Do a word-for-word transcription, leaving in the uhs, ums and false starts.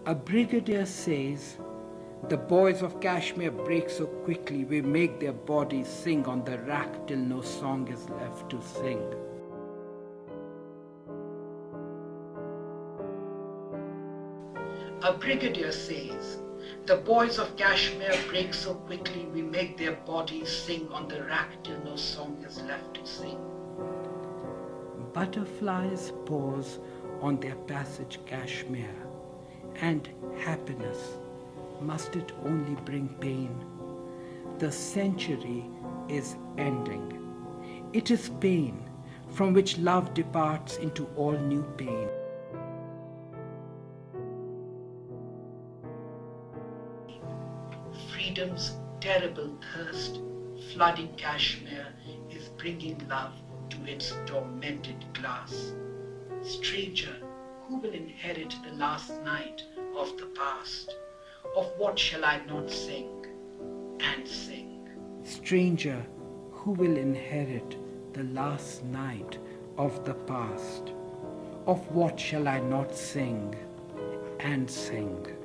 A brigadier says, "The boys of Kashmere break so quickly we make their bodies sing on the rack till no song is left to sing." A brigadier says, "The boys of Kashmere break so quickly we make their bodies sing on the rack till no song is left to sing." Butterflies pause on their passage Kashmere, and happiness, must it only bring pain? The century is ending. It is pain from which love departs into all new pain. Freedom's terrible thirst flooding Kashmere is bringing love to its tormented glass. Stranger, who will inherit the last night of the past? Of what shall I not sing and sing? Stranger, who will inherit the last night of the past? Of what shall I not sing and sing?